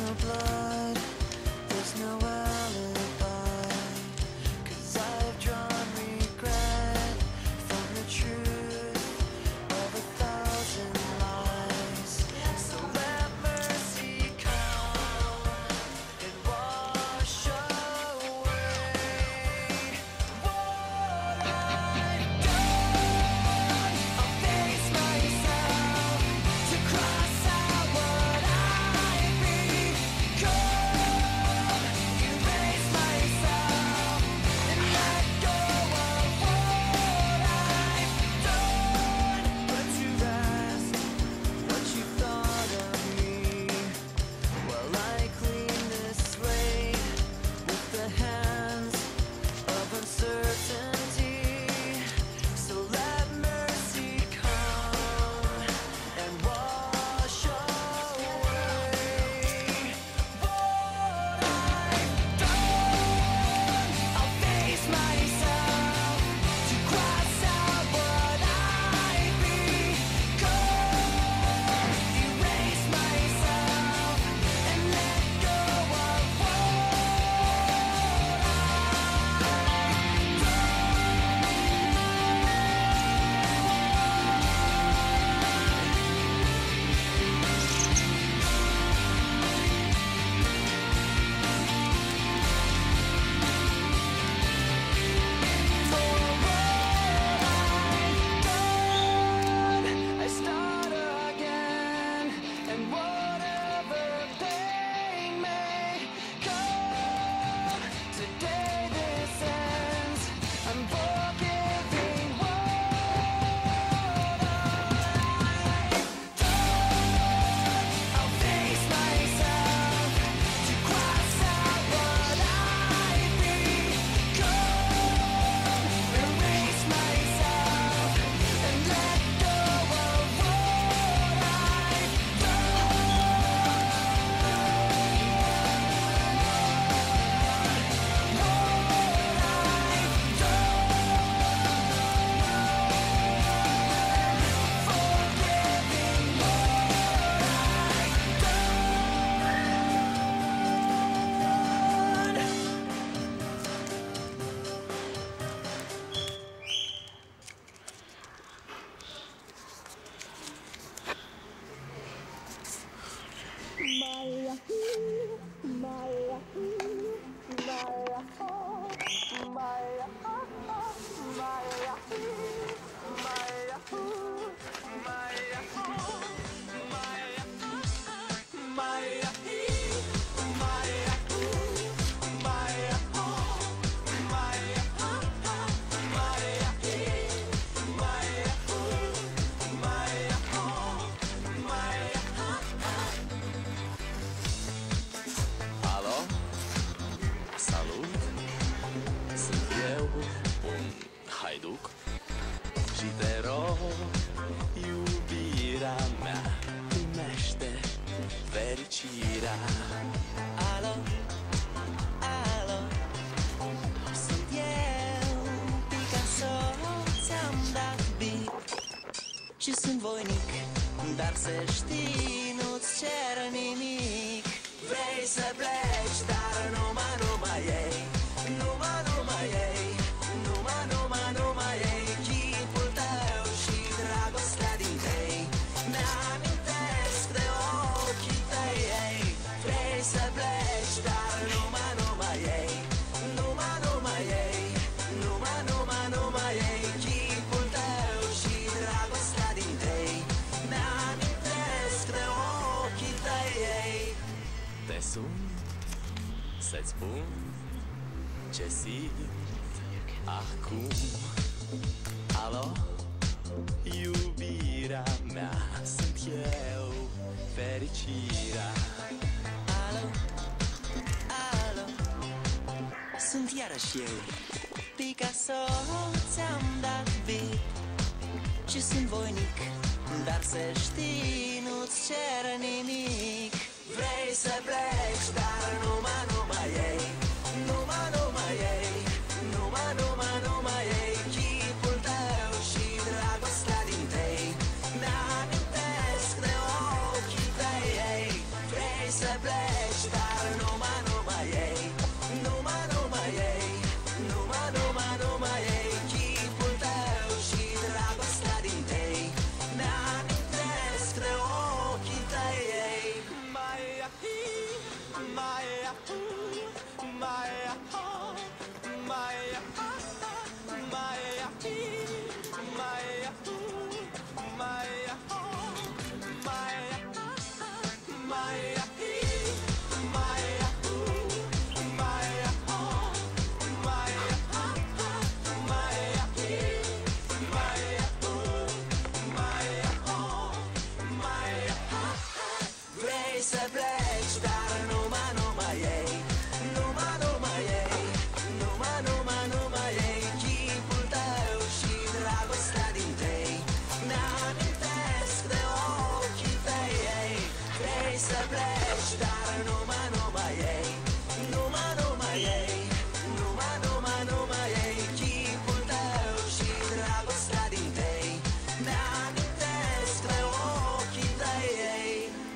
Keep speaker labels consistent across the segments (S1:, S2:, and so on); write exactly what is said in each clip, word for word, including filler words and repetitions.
S1: no blood, there's no alibi, 'cause I've drawn regret from the truth of a thousand lies. So let mercy come and wash away what I've done. I'll face myself to cross out what I've become, erase myself and let go of what I've done. But to rest what you thought of me, while I clean this slate with the hands of uncertainty. So let mercy come and wash away what I've done. I'll face myself to cross out what I've become, erase myself and let go of what I start again, and whatever pain may come, today this ends. I'm forgiving what I've done. I'll face myself to cross out what I've become, erase myself and let go of what I've
S2: Alo? Salut! Sunt eu, un haiduc, și te rog, iubirea mea, primește fericirea. Alo? Alo? Sunt eu, Picasso, ți-am dat beat și sunt voinic, dar să știi, nu-ți cer nimic. Vrei să pleci, dar numai, numai ei, numai, numai ei, numai, numai, numai ei, chipul tău și dragostea din tei, mi-amintesc de ochii tăi, ei. Vrei să pleci, dar numai, numai ei, numai, numai ei, numai, numai, numai ei, chipul tău și dragostea din tei, mi-amintesc de ochii tăi, ei. Te sun să-ți spun ce simt acum. Alo? Iubirea mea, sunt eu, fericirea. Alo? Alo? Sunt iarăși eu, Picasso, ți-am dat beat și sunt voinic, dar să știi, nu-ți cer nimic. Vrei să pleci, dar numai, numai ei, numai, numai ei, numai, numai, numai ei, chipul tău și dragostea din tei, mi-amintesc de ochii tăi, ei. Vrei să pleci pleci, dar numai, numai ei, numai, numai ei, numai, numai, numai ei, chipul tău și dragostea din tei mi-amintesc de ochii tăi ei. Mai ahi, mai ahu, mai aha, mai aha, mai ahi, mai ahu, mai aha, mai aha, mai ahi, mai ahu, mai aha, mai aha, mai ahi, mai ahu, mai aha, mai aha. Vrei să pleci, dar numai, numai ei, numai, numai ei, numai, numai, numai ei, chipul tău și dragostea din tei mi-amintesc de ochii tăi ei. Vrei să pleci, dar numai, numai ei, numai, numai ei, numai, numai, numai ei, chipul tău și dragostea din tei mi-amintesc de ochii tăi ei.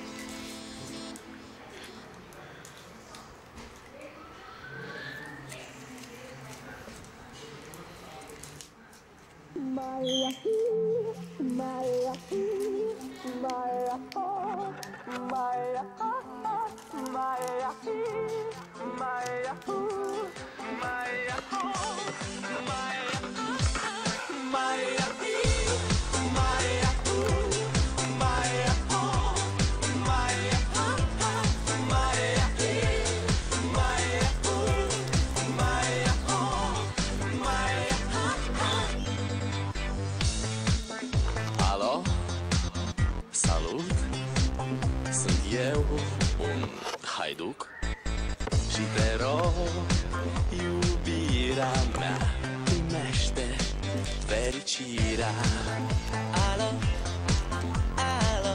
S3: Alo, salut, sunt eu, un haiduc și te rog, iubirea mea, primește fericirea.
S2: Alo, alo,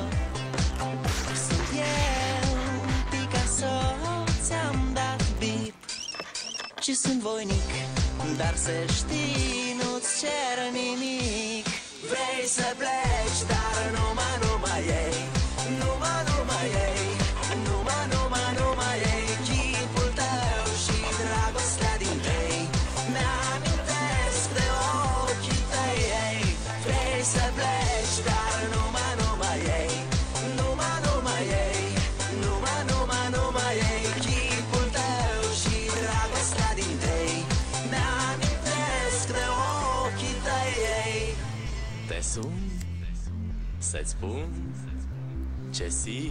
S2: sunt eu, Picasso, ți-am dat bip și sunt voinic, dar să știi, nu-ți cer nimic. Vrei să pleci, dar numai, numai ei, numai, numai ei, numai, numai, numai ei, chipul tău și dragostea din tei mi-amintesc de ochii tăi ei. Vrei să pleci, dar numai, numai ei, numai, numai ei, numai, numai, numai ei, chipul tău și dragostea din tei mi-amintesc de ochii tăi ei.
S3: Te sun să-ți spun ce simt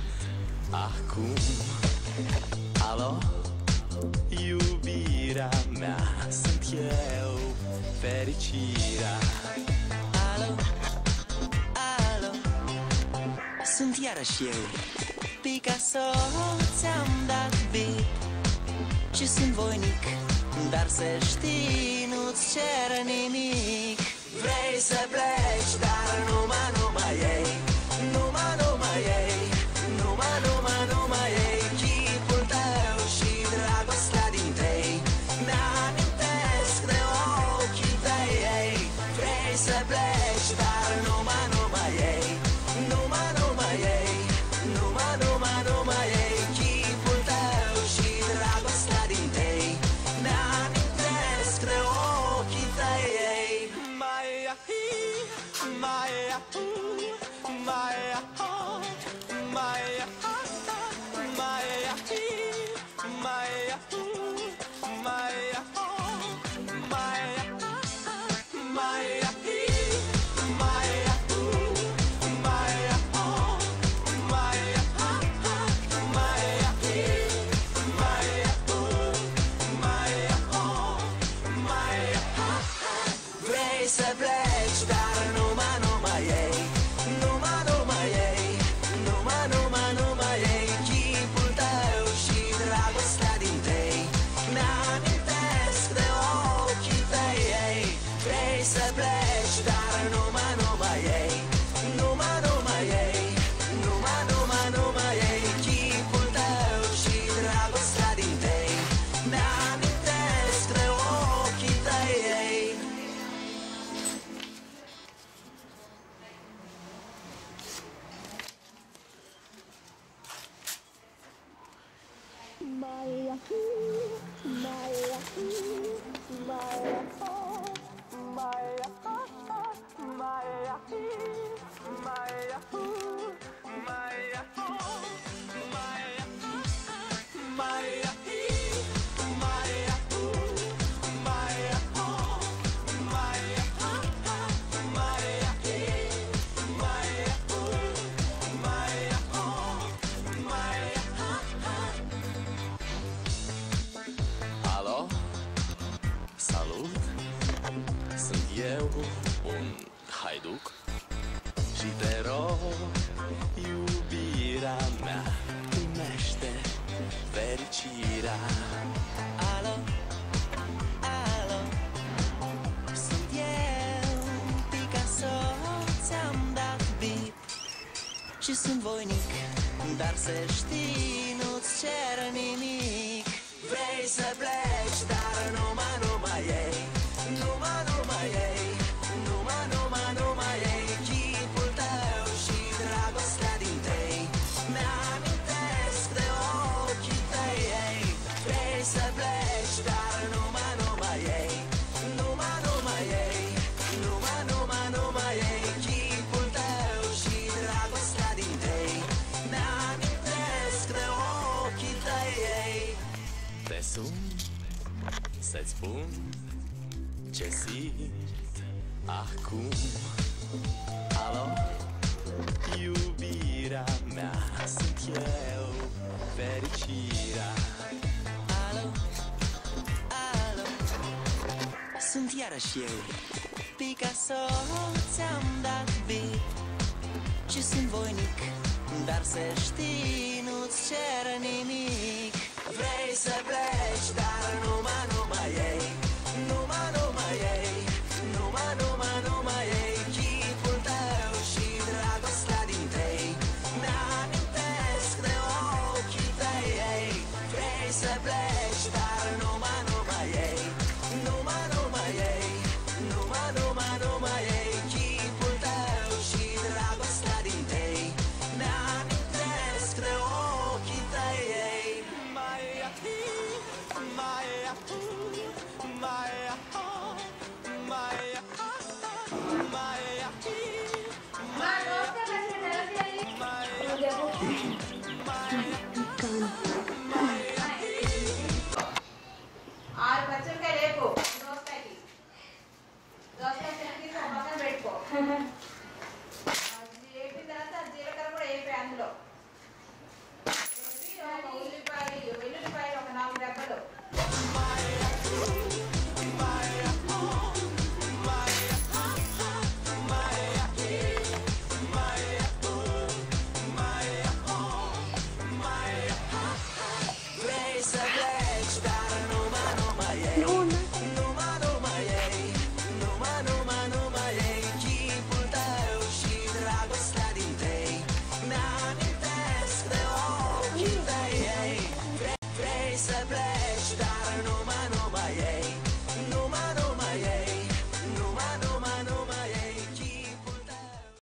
S3: acum. Alo, iubirea mea, sunt eu, fericirea.
S2: Alo, alo, sunt iarăși eu, Picasso, ți-am dat bip și sunt voinic, dar să știi, nu-ți cer nimic. Vrei să pleci, dar numai, numai ei, numai, numai ei, numai, numai, numai ei, chipul tău și dragostea din tei mi-amintesc de ochii tăi ei. Vrei să pleci, dar numai, numai ei, numai, numai ei, numai, numai, numai ei, chipul tău și dragostea din tei mi-amintesc de ochii tăi ei.
S3: Mai ahi, mai ahu, Alo, salut, sunt eu, un haiduc și te rog, iubirea mea, primește fericirea.
S2: Alo, alo, sunt eu, Picasso, ți-am dat bip și sunt voinic, dar să știi, nu-ți cer nimic. Vrei să pleci, dar numai, numai ei, numai, numai ei, numai, numai, numai ei, chipul tău și dragostea din tei, mi-amintesc de ochii tăi ei. Vrei să pleci, dar numai, numai ei, numai, numai ei, numai, numai, numai ei, chipul tău și dragostea din tei, mi-amintesc de ochii tăi ei.
S3: Te sun să-ți spun ce simt acum. Alo, iubirea mea, sunt eu, fericirea.
S2: Alo, alo, sunt iarăși eu, Picasso, ți-am dat bip și sunt voinic, dar să știi, nu-ți cer nimic. Vrei să pleci, dar numai, numai ei, numai, numai ei, numai, numai, numai ei, chipul tău și dragostea din tei, mi-amintesc de ochii tăi ei. Vrei să pleci, dar numai